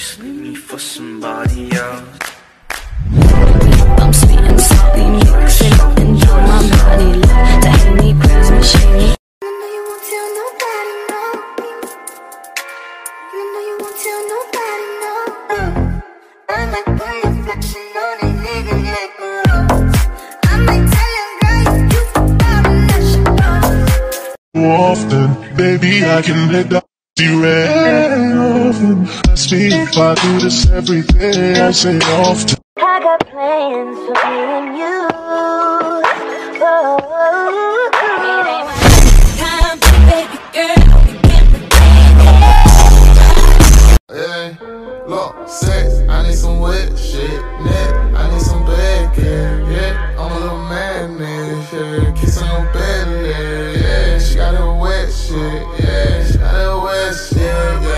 just leave me for somebody else. I'm sweet and salty, mixing up and enjoy my body. Love to hate me, praise me, shame me. You know you won't tell nobody, no. You know you won't tell nobody, no. I like bullets flexing on a nigga like a rose. I might tell him, girl, you forgot and that shit goes. Often, baby, I can let the red often. Ask me if I do this every day. I say often. I got plans for me and you. Oh, it ain't my time, baby girl. We can't pretend. Hey, look, sex, I need some wet shit. Neck, I need some bad care. Yeah, I'm a little madness. Yeah, kiss on your belly. Yeah, she got that wet shit. Yeah, she got that wet shit. Yeah.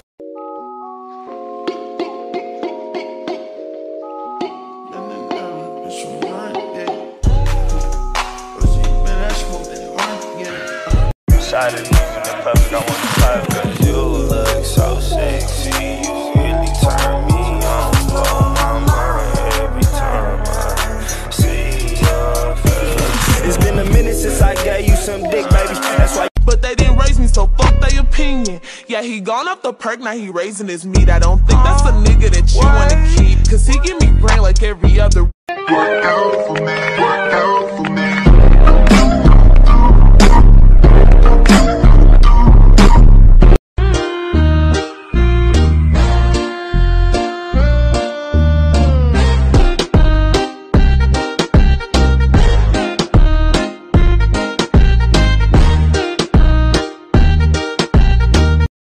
Shot it, in the public, I want to fight, cause you look so sexy. You really turn me on, blow my mind every time I see your face. It's been a minute since I gave you some dick, baby. That's why. But they didn't raise me, so fuck their opinion. Yeah, he gone off the perk, now he raising his meat. I don't think that's a nigga that you wanna keep, cause he give me brain like every other. Work out for me, work out.